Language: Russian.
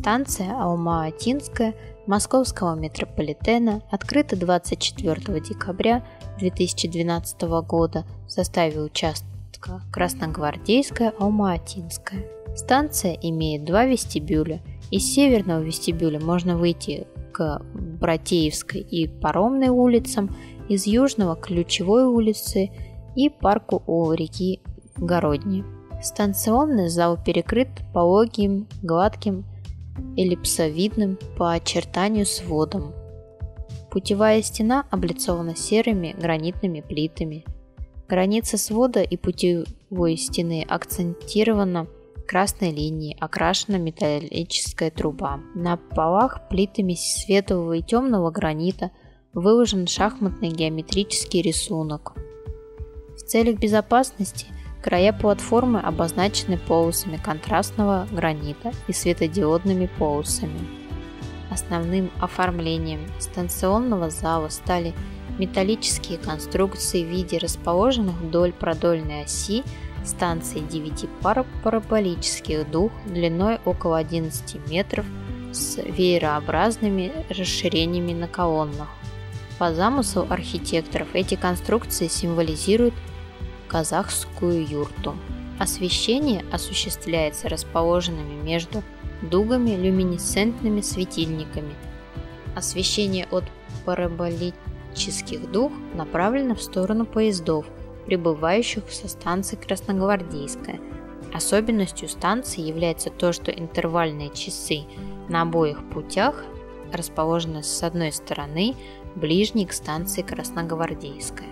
Станция Алма-Атинская Московского метрополитена открыта 24 декабря 2012 года в составе участка Красногвардейская, Алма-Атинская. Станция имеет два вестибюля. Из северного вестибюля можно выйти к Братеевской и Паромной улицам, из южного к Ключевой улице и парку у реки Городни. Станционный зал перекрыт пологим, гладким, эллипсовидным по очертанию сводом. Путевая стена облицована серыми гранитными плитами. Граница свода и путевой стены акцентирована красной линией, окрашена металлическая труба. На полах плитами светлого и темного гранита выложен шахматный геометрический рисунок. В целях безопасности края платформы обозначены полосами контрастного гранита и светодиодными полосами. Основным оформлением станционного зала стали металлические конструкции в виде расположенных вдоль продольной оси станции 9 пар параболических дуг длиной около 11 метров с веерообразными расширениями на колоннах. По замыслу архитекторов эти конструкции символизируют казахскую юрту. Освещение осуществляется расположенными между дугами люминесцентными светильниками. Освещение от параболических дуг направлено в сторону поездов, прибывающих со станции Красногвардейская. Особенностью станции является то, что интервальные часы на обоих путях расположены с одной стороны ближней к станции Красногвардейская.